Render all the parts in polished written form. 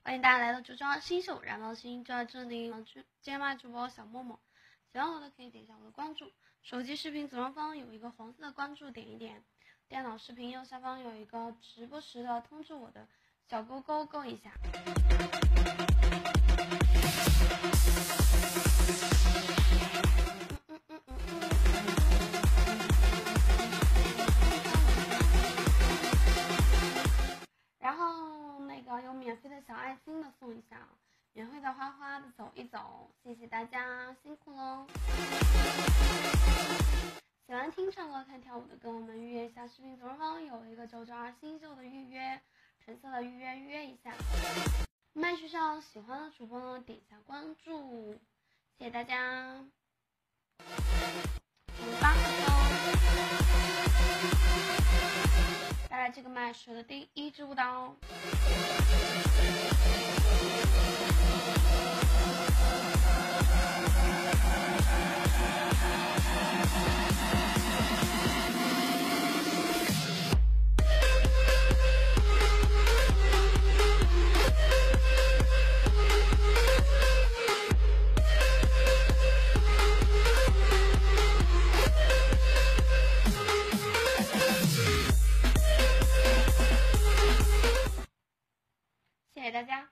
欢迎大家来到周庄新秀燃爆心，就在这里。接麦主播小默默，喜欢我的可以点一下我的关注。手机视频左上方有一个黄色的关注，点一点。电脑视频右下方有一个直播时的通知我的小勾勾，勾一下。然后那个有免费的小爱心的送一下，免费的花花的走一走，谢谢大家，辛苦喽！喜欢听唱歌看跳舞的歌，我们预约一下视频左上方有一个992新秀的预约，橙色的预约一下。麦序上喜欢的主播呢，点一下关注，谢谢大家。8分钟，带来这个麦序的第一支舞蹈。谢谢大家。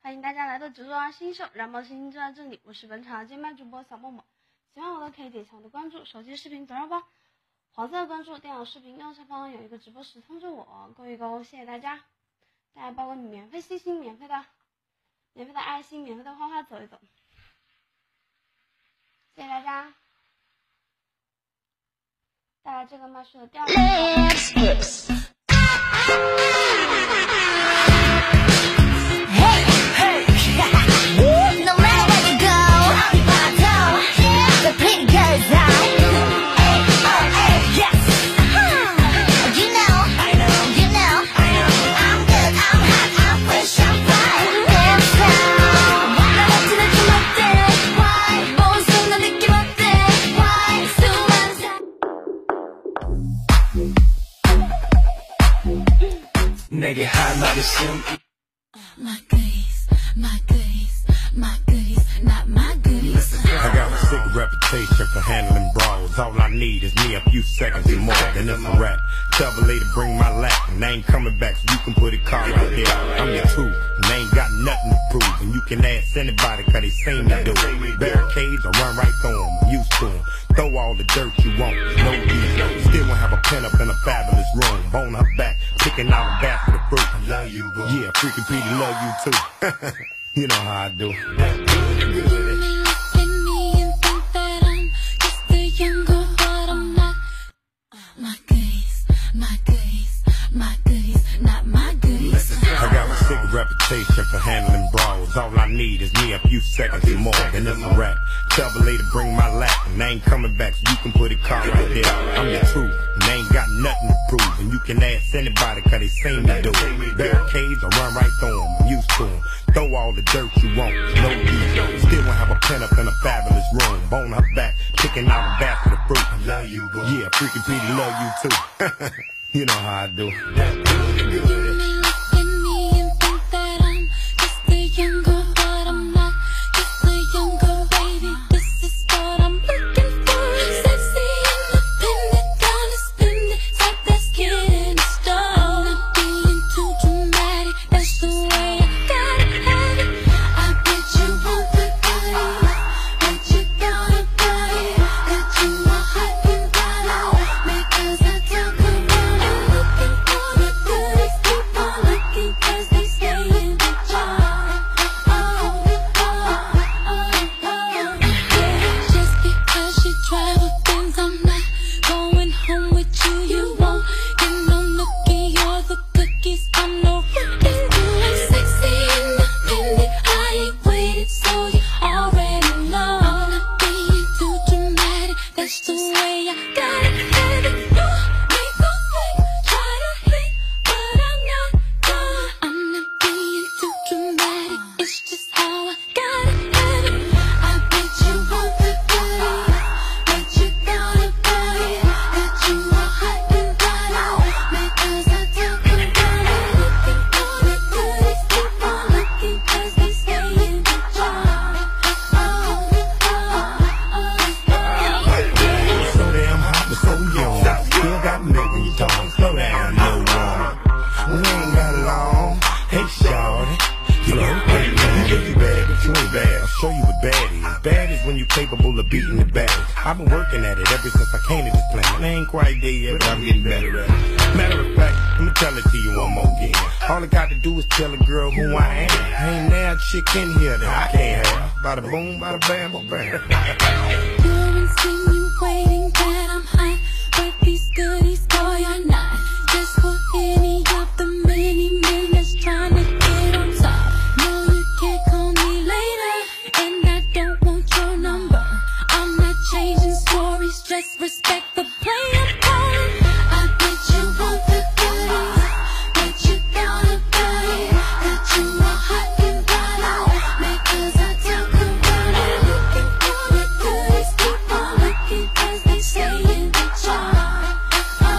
欢迎大家来到直播啊！新手燃爆星就在这里，我是本场的接麦主播小默默。喜欢我的可以点一下我的关注，手机视频左上方黄色的关注，电脑视频右下方有一个直播时通知我，勾一勾，谢谢大家。大家包个免费星星，免费的爱心，免费的花花走一走，谢谢大家。带来这个麦序的第二个。 My goodies, my goodies, my goodies, not my goodies. I got a sick reputation for handling brawls. All I need is me a few seconds and more, then it's a wrap. Tell the lady bring my lap, and I ain't coming back, so you can put a car right there. I'm your truth, and I ain't got nothing to prove. And you can ask anybody, cause they seen me do it. Barricades, I run right through them, I'm used to them. Throw all the dirt you want, no use. Still won't have a pen up in a fabulous room. Bone her back, picking out a basket of fruit. I love you, bro. Yeah, freaking Petey love you too. You know how I do. You may look at me and think that I'm just a young girl, but I'm not. My goodies, my goodies, my goodies, not my goodies. I got a sick reputation for handling brawls. All I need is me a few seconds and more, then it's a wrap. Tell the lady bring my lap, and I ain't coming back, so you can put a car right there. I'm your truth, and I ain't got nothing to prove. And you can ask anybody, cause they seen me do it. Barricades, I run right through them, I'm used to them. Throw all the dirt you want, no use. Still won't have a pen up in a fabulous room. Bone her back, picking out a basket of fruit. I love you, bro. Yeah, freaking Petey love you too. You know how I do. You may look at me and think that I'm just a young girl, but I'm not just a young girl, baby. This is what I'm looking for. Sexy, independent, gonna spend it. Type that's getting a star. I'm not being too dramatic, that's the way I gotta have it. I bet you want the goodies, but you gotta buy it. Got you all hot and bothered, because I talk about it. Looking for the goodies, keep on looking, cause they stay in the jar. Yeah, just because you travel things, I'm not going home with you. You won't get no nookie or the cookies. I'm no rookie. I'm sexy, independent. I ain't waited, so you already know. I'm not being too dramatic. That's the way I gotta have it. You make a fake, try to hate, but I'm not done. I'm not being too dramatic. It's just how I gotta have it. I bet you want the goodies, but you gotta buy it. Got you all hot and bothered, because I talk about it. Looking for the goodies, keep on looking, cause they stay in the jar. So damn hot, but so young. Still got milk in your tongue. Slow down, little woman. We ain't got long. Hey, shawty. You know, you think you bad, but you ain't bad. I'll show you what bad is. Bad is when you're capable of beating the bad. I've been working at it ever since I came to this planet. I ain't quite there yet, but I'm getting better at it. Matter of fact, let me tell it to you one more again. All I got to do is tell a girl who I am. Ain't now a chick in here that I can't have. Bada boom, bada bam, bada bam. You're insinuating that I'm hot, but these goodies, boy, you're not. Just for any of the many men that's trying to get on top. No, you can't call me later, and I don't want your number. I'm not changing stories, just respect the play I'm calling. I bet you want the goodies, but you gotta buy it. Got you all hot and bothered, because I talk about it. Looking for the goodies, keep on looking, cause they stay in the jar.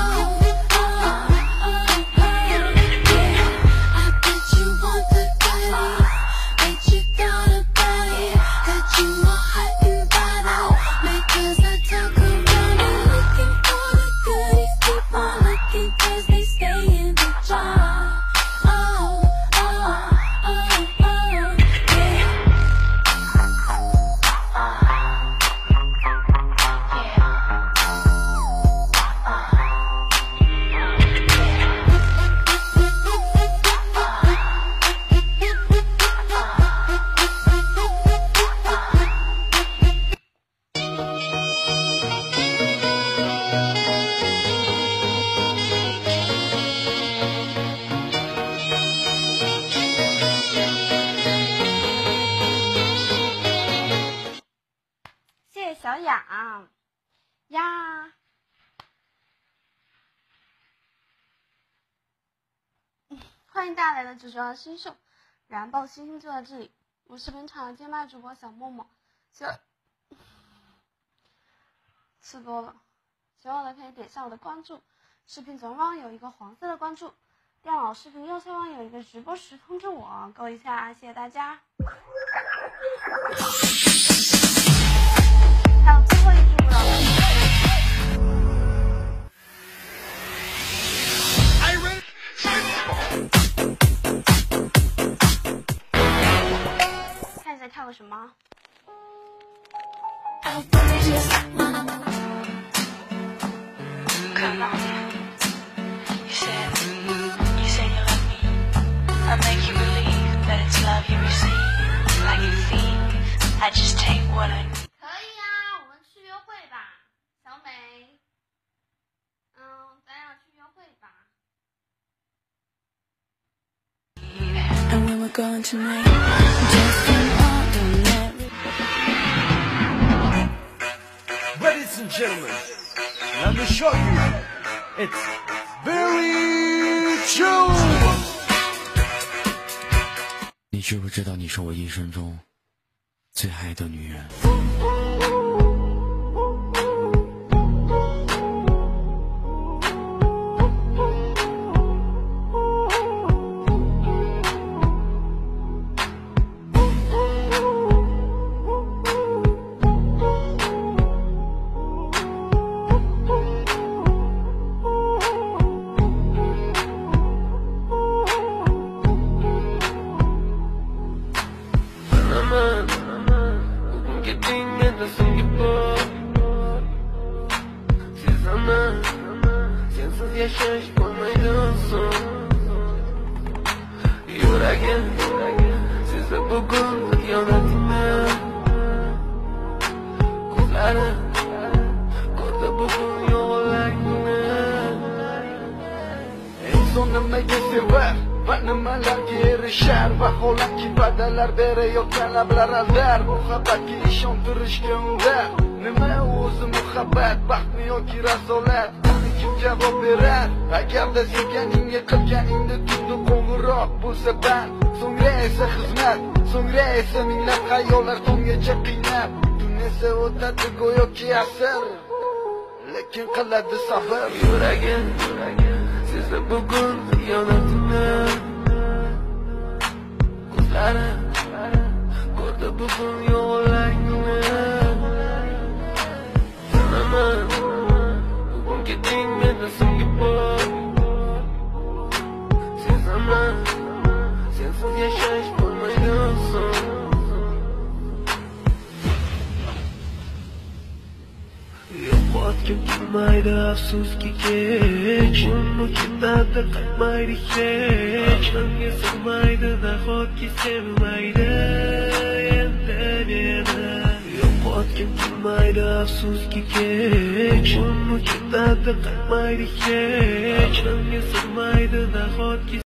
小雅呀。欢迎大家来到992新秀，燃爆星星就在这里。我是本场的接麦主播小默默，吃多了，喜欢我的可以点下我的关注。视频左上方有一个黄色的关注，电脑视频右下方有一个直播时通知我，勾一下，谢谢大家。还有最后一句了。看一下跳个什么？ I make you believe that it's love you receive, like you feel. I just take what I need. 可以啊，我们去约会吧，小美。咱俩去约会吧。 And when we're going tonight, just an ordinary. Ladies and gentlemen, let me show you. It's very true. 你知不知道你是我一生中最爱的女人？ Muhabbatga ishontirishga undar. Nima o'zi muhabbat, baxtmi yoki razolat? Kim javob berar? Agarda sevganingga qilganingda tunda qo'ng'iroq bo'lsa band, so'ngra esa xizmat, so'ngra esa minglab xayollar tonggacha qiynab, tun esa o'tadi go'yoki asr, lekin qiladi sabr. Yuragim sezdi bugun xiyonatini, ko'zlari ko'rdi bugun yo'lingni. Bilaman bugun keting meni senga bor, sezaman sensiz yashash bo'lmaydi oson. Yo'qotgim kelmaydi afsuski kech, uni ketadi qaytmaydi hech, menga sig'maydi nahotki sevmaydi endi meni. Yo'qotgim kelmaydi afsuski kech, uni ketadi qaytmaydi hech, menga sig'maydi nahotki